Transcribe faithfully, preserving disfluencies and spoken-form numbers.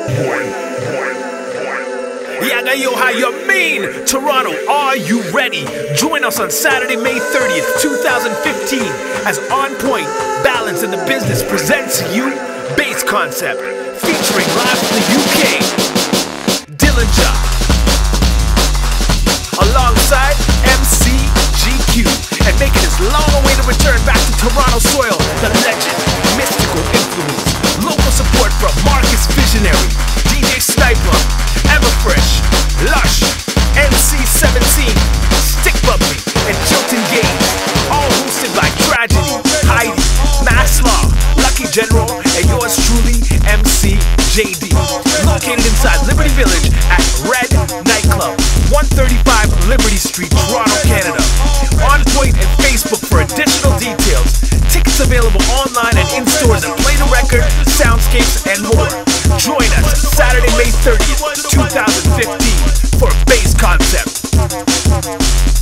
Yaga yo, how you mean? Toronto, are you ready? Join us on Saturday, May thirtieth, two thousand fifteen as On Point Balance in the Business presents you Bass Concept, featuring live from the U K, Dillinja, alongside M C G Q, and making his long-awaited return back to Toronto soil, the legend, mystical influence, local support from Marcus Visionary, D J Sniper, Everfresh, Lush, N C seventeen, Stick Bubbly, and Chilton Games, all hosted by Tragedy, Heidi, Maslaw, Lucky General, and yours truly, M C J D. Located inside Liberty Village at Red Nightclub, one thirty-five Liberty Street, Toronto, Canada. On Point and Facebook for additional details. Tickets available online and in stores at Play the Record, Soundscapes, and more. Join us Saturday, May thirtieth, two thousand fifteen for Bass Concept.